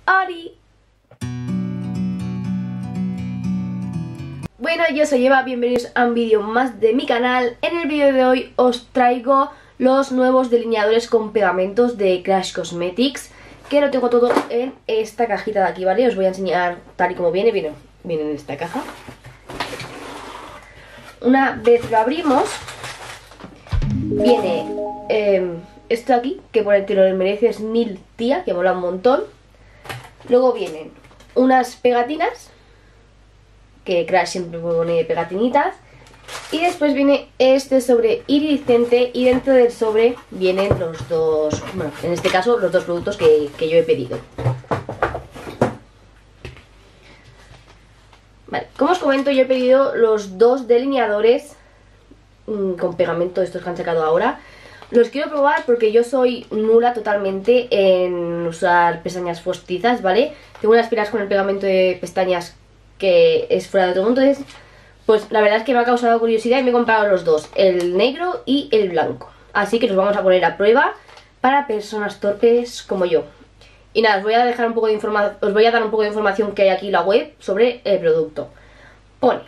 Ari. Bueno, yo soy Eva, bienvenidos a un vídeo más de mi canal. En el vídeo de hoy os traigo los nuevos delineadores con pegamentos de Crash Cosmetics, que lo tengo todo en esta cajita de aquí, ¿vale? Os voy a enseñar tal y como viene en esta caja. Una vez lo abrimos, viene esto de aquí, que por el te lo mereces 1000, tía, que mola un montón. Luego vienen unas pegatinas, que Crash siempre pone pegatinitas. Y después viene este sobre iridiscente, y dentro del sobre vienen los dos, bueno, en este caso los dos productos que yo he pedido. Vale, como os comento, yo he pedido los dos delineadores con pegamento, estos que han sacado ahora. Los quiero probar porque yo soy nula totalmente en usar pestañas postizas, ¿vale? Tengo unas pilas con el pegamento de pestañas que es fuera de todo mundo, entonces pues la verdad es que me ha causado curiosidad y me he comprado los dos, el negro y el blanco. Así que los vamos a poner a prueba para personas torpes como yo. Y nada, os voy a dejar un poco de os voy a dar un poco de información que hay aquí en la web sobre el producto. Pone: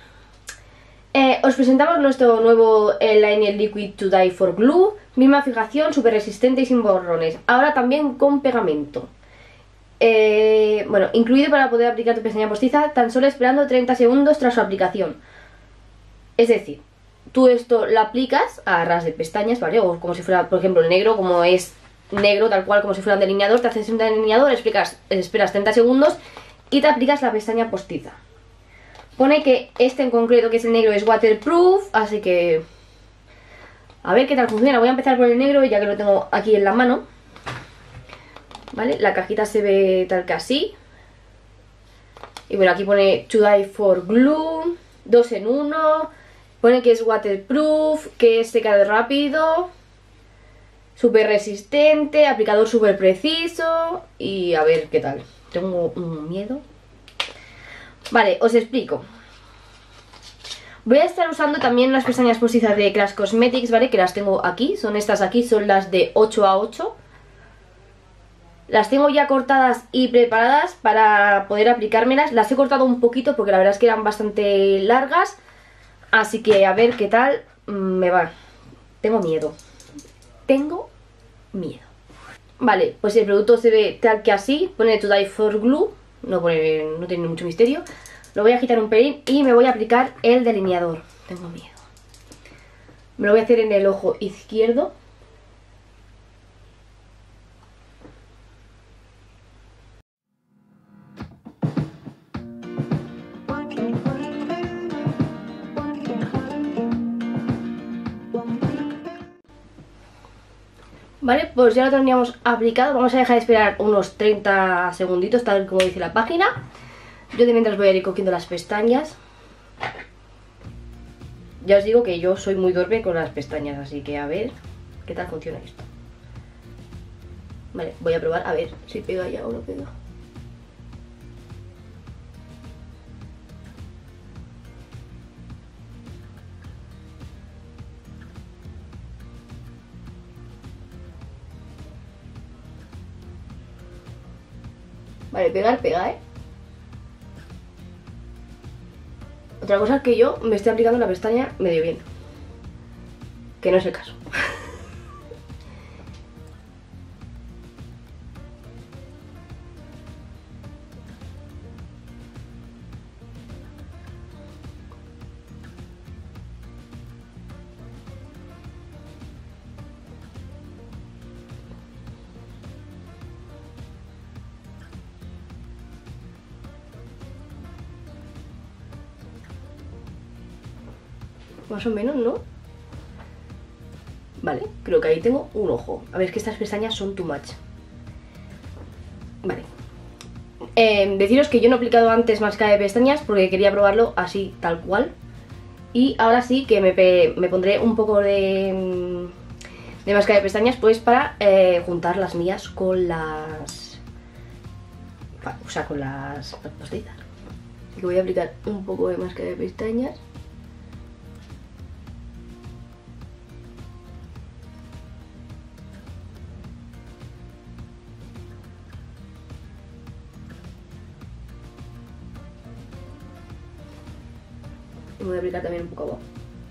os presentamos nuestro nuevo Liner Liquid to Dye for Glue. Misma fijación, súper resistente y sin borrones. Ahora también con pegamento. Bueno, incluido para poder aplicar tu pestaña postiza tan solo esperando 30 segundos tras su aplicación. Es decir, tú esto lo aplicas a ras de pestañas, ¿vale? O como si fuera, por ejemplo, el negro, como es negro tal cual, como si fuera un delineador. Te haces un delineador, esperas 30 segundos y te aplicas la pestaña postiza. Pone que este en concreto, que es el negro, es waterproof, así que a ver qué tal funciona. Voy a empezar por el negro, ya que lo tengo aquí en la mano. ¿Vale? La cajita se ve tal que así. Y bueno, aquí pone To Dye for Glue, 2 en 1. Pone que es waterproof, que es secado rápido, súper resistente, aplicador súper preciso. Y a ver qué tal. Tengo un miedo. Vale, os explico. Voy a estar usando también las pestañas postizas de Crash Cosmetics, ¿vale? Que las tengo aquí, son estas aquí, son las de 8x8. Las tengo ya cortadas y preparadas para poder aplicármelas. Las he cortado un poquito porque la verdad es que eran bastante largas. Así que a ver qué tal me va. Tengo miedo. Tengo miedo. Vale, pues el producto se ve tal que así. Pone To Dye for Glue. No tiene mucho misterio. Lo voy a agitar un pelín y me voy a aplicar el delineador. Tengo miedo. Me lo voy a hacer en el ojo izquierdo. Vale, pues ya lo tendríamos aplicado. Vamos a dejar de esperar unos 30 segunditos, tal como dice la página. Yo de mientras voy a ir cogiendo las pestañas. Ya os digo que yo soy muy torpe con las pestañas, así que a ver qué tal funciona esto. Vale, voy a probar a ver si pega ya o no pega. Vale, pegar, pega, ¿eh? Otra cosa es que yo me estoy aplicando la pestaña medio bien. Que no es el caso. Más o menos, ¿no? Vale, creo que ahí tengo un ojo. A ver, es que estas pestañas son too much. Vale. Deciros que yo no he aplicado antes máscara de pestañas porque quería probarlo así, tal cual. Y ahora sí que me pondré un poco de máscara de pestañas, pues para juntar las mías con las... O sea, con las postizas. Así que voy a aplicar un poco de máscara de pestañas. Y me voy a aplicar también un poco abajo.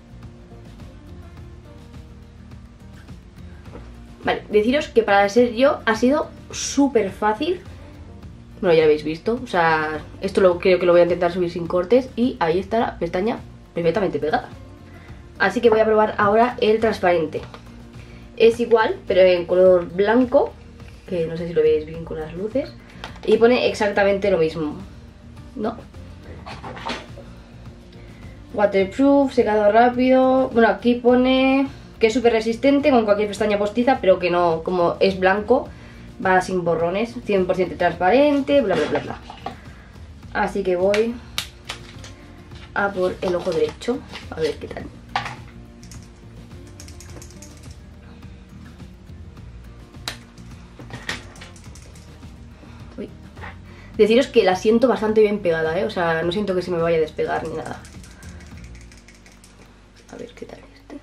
Vale, deciros que para ser yo ha sido súper fácil. Bueno, ya lo habéis visto. O sea, esto creo que lo voy a intentar subir sin cortes. Y ahí está la pestaña perfectamente pegada. Así que voy a probar ahora el transparente. Es igual, pero en color blanco, que no sé si lo veis bien con las luces. Y pone exactamente lo mismo, ¿no? Waterproof, secado rápido. Bueno, aquí pone que es súper resistente con cualquier pestaña postiza, pero que no, como es blanco, va sin borrones, 100% transparente, bla bla bla bla. Así que voy a por el ojo derecho, a ver qué tal. Uy. Deciros que la siento bastante bien pegada, ¿eh? O sea, no siento que se me vaya a despegar ni nada. A ver qué tal este.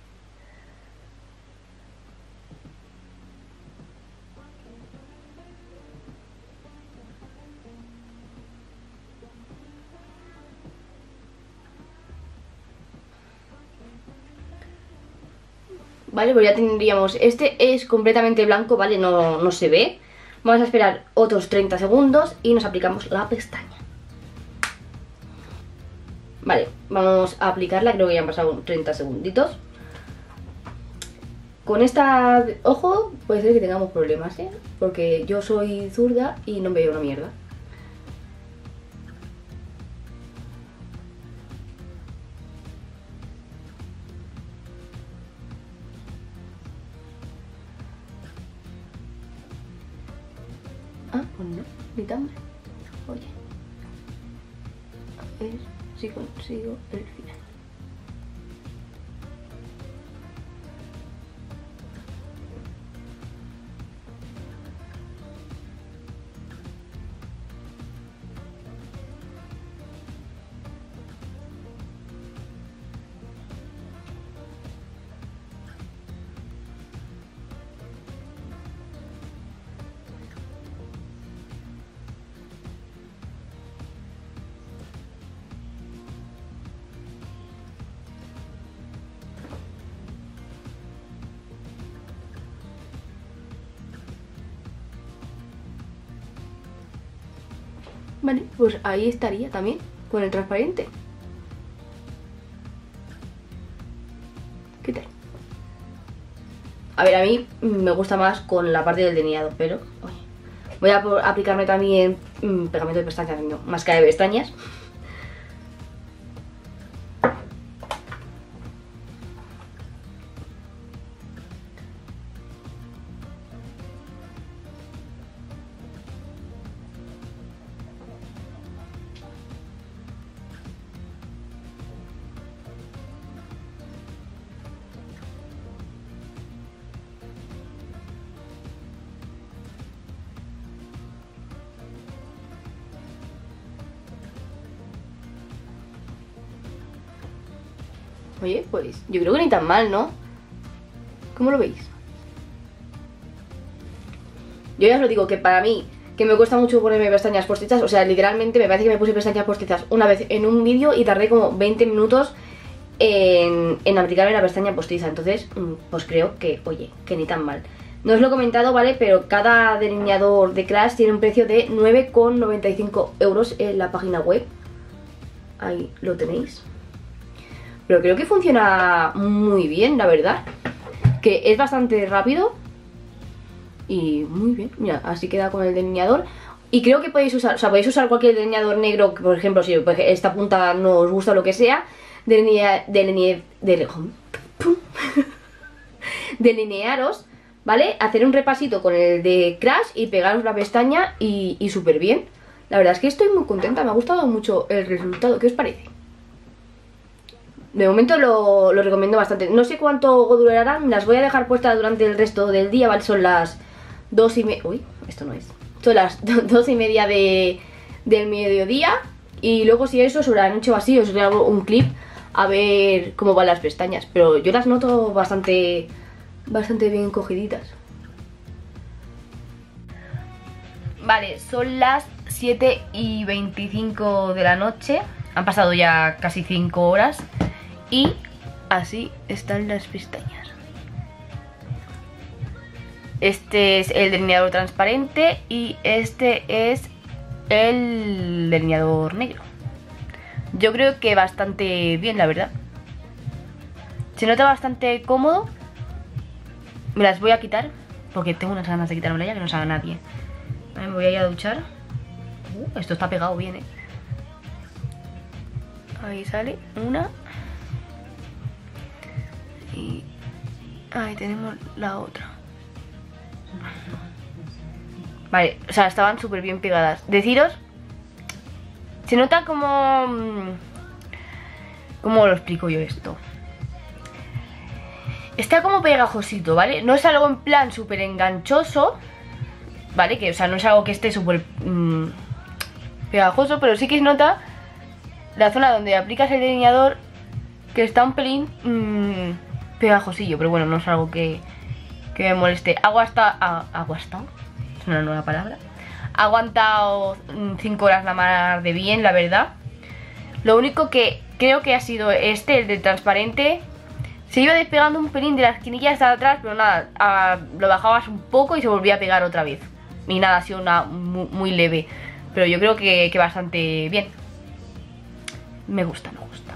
Vale, pues ya tendríamos, este es completamente blanco, ¿vale? No se ve. Vamos a esperar otros 30 segundos y nos aplicamos la pestaña. Vale, vamos a aplicarla, creo que ya han pasado 30 segunditos. Con esta ojo puede ser que tengamos problemas, ¿eh? Porque yo soy zurda y no veo una mierda. Ah, pues no, ni tan mal. Oye, a ver si consigo el final. Vale, pues ahí estaría también, con el transparente. ¿Qué tal? A ver, a mí me gusta más con la parte del delineado, pero oye, voy a aplicarme también pegamento de pestañas, no, máscara de pestañas. Oye, pues yo creo que ni tan mal, ¿no? ¿Cómo lo veis? Yo ya os lo digo, que para mí, que me cuesta mucho ponerme pestañas postizas, o sea, literalmente me parece que me puse pestañas postizas una vez en un vídeo y tardé como 20 minutos en aplicarme la pestaña postiza. Entonces, pues creo que, oye, que ni tan mal. No os lo he comentado, ¿vale? Pero cada delineador de Crash tiene un precio de 9,95 € en la página web. Ahí lo tenéis. Pero creo que funciona muy bien, la verdad. Que es bastante rápido. Y muy bien, mira, así queda con el delineador. Y creo que podéis usar, o sea, podéis usar cualquier delineador negro, por ejemplo, si esta punta no os gusta o lo que sea. Delinearos, ¿vale? Hacer un repasito con el de Crash y pegaros la pestaña y súper bien. La verdad es que estoy muy contenta, me ha gustado mucho el resultado. ¿Qué os parece? De momento lo recomiendo bastante. No sé cuánto durarán, las voy a dejar puestas durante el resto del día, ¿vale? Son las 2:30... Uy, esto no es. Son las 2:30 del mediodía. Y luego si eso, sobre la noche o así, os grabo un clip a ver cómo van las pestañas. Pero yo las noto bastante bien cogiditas. Vale, son las 7:25 de la noche. Han pasado ya casi 5 horas y así están las pestañas. Este es el delineador transparente y este es el delineador negro. Yo creo que bastante bien, la verdad. Se nota bastante cómodo. Me las voy a quitar porque tengo unas ganas de quitármela ya que no sabe nadie. Vale, me voy a ir a duchar. Esto está pegado bien, Ahí sale una. Y ahí tenemos la otra. Vale, o sea, estaban súper bien pegadas. Deciros, se nota como... ¿Cómo lo explico yo esto? Está como pegajosito, ¿vale? No es algo en plan súper enganchoso, ¿vale? Que, o sea, no es algo que esté súper pegajoso, pero sí que se nota la zona donde aplicas el delineador que está un pelín pegajosillo, pero bueno, no es algo que me moleste. Aguanta, es una nueva palabra. Ha aguantado 5 horas la mar de bien, la verdad. Lo único que creo que ha sido el de transparente. Se iba despegando un pelín de las esquinillas de atrás, pero nada, lo bajabas un poco y se volvía a pegar otra vez. Y nada, ha sido una muy leve. Pero yo creo que bastante bien. Me gusta.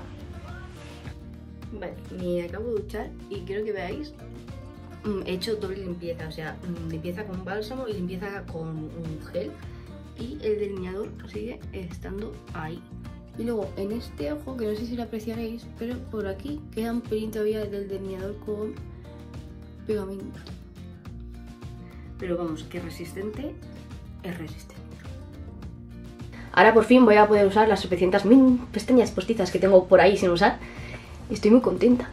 Vale, me acabo de duchar y quiero que veáis. He hecho doble limpieza, o sea, limpieza con bálsamo y limpieza con un gel. Y el delineador sigue estando ahí. Y luego en este ojo, que no sé si lo apreciaréis, pero por aquí queda un pelín todavía del delineador con pegamento. Pero vamos, que resistente es resistente. Ahora por fin voy a poder usar las 700.000 pestañas postizas que tengo por ahí sin usar. Y estoy muy contenta.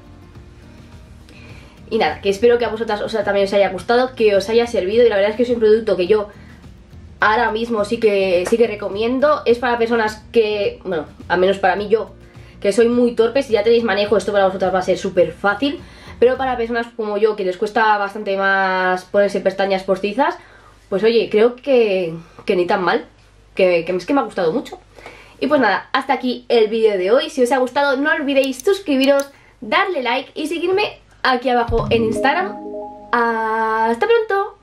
Y nada, que espero que a vosotras también os haya gustado, que os haya servido. Y la verdad es que es un producto que yo ahora mismo sí que recomiendo. Es para personas que, bueno, al menos para mí, yo, que soy muy torpe. Si ya tenéis manejo, esto para vosotras va a ser súper fácil. Pero para personas como yo, que les cuesta bastante más ponerse pestañas postizas, pues oye, creo que ni tan mal. Que es que me ha gustado mucho. Y pues nada, hasta aquí el vídeo de hoy. Si os ha gustado, no olvidéis suscribiros, darle like y seguirme aquí abajo en Instagram. ¡Hasta pronto!